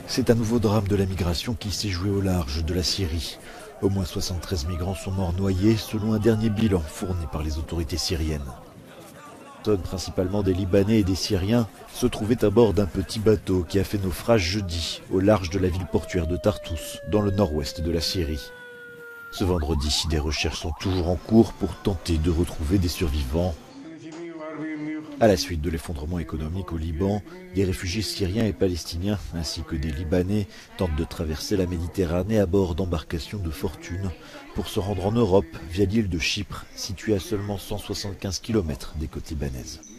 C'est un nouveau drame de la migration qui s'est joué au large de la Syrie. Au moins 73 migrants sont morts noyés selon un dernier bilan fourni par les autorités syriennes. Principalement des Libanais et des Syriens, se trouvaient à bord d'un petit bateau qui a fait naufrage jeudi au large de la ville portuaire de Tartous, dans le nord-ouest de la Syrie. Ce vendredi, des recherches sont toujours en cours pour tenter de retrouver des survivants. À la suite de l'effondrement économique au Liban, des réfugiés syriens et palestiniens, ainsi que des Libanais, tentent de traverser la Méditerranée à bord d'embarcations de fortune pour se rendre en Europe via l'île de Chypre, située à seulement 175 km des côtes libanaises.